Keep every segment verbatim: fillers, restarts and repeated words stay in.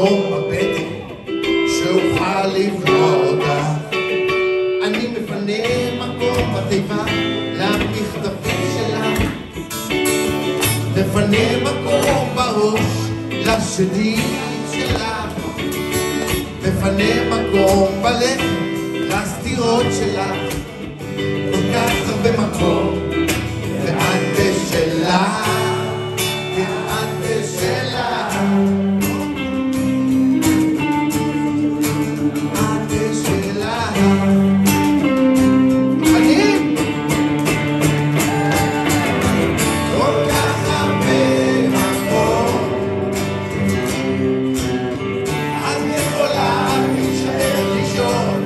מקום בבטן שאוכל לבלוע אותך. אני מפנה מקום בתיבה למכתבים שלך, מפנה מקום בראש לשדים שלך, מפנה מקום בלב לסתירות שלך. כל כך הרבה מקום ואת בשלך, ואת בשלך, את בשלך. אני כל כך הרבה מקום, את יכולה להישאר לישון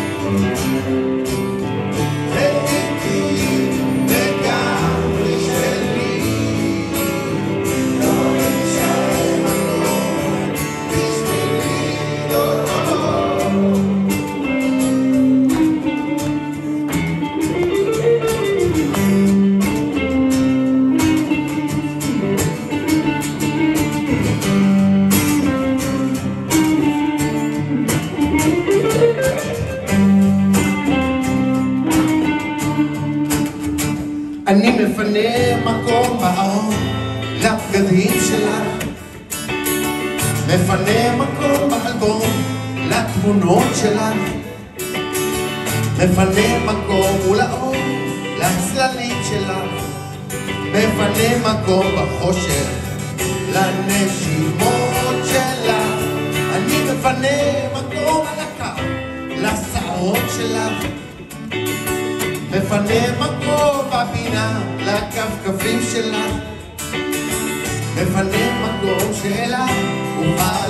אני מפנה מקום באור לבגדים שלך, מפנה מקום באלבום לתמונות שלך, מפנה מקום מול האור לצללים שלך, מפנה מקום בחושך לנשימות שלך. אני מפנה מקום על הקו לשערות שלך, מפנה מקום בפינה לכפכפים שלך, מפנה מקום שלך ופה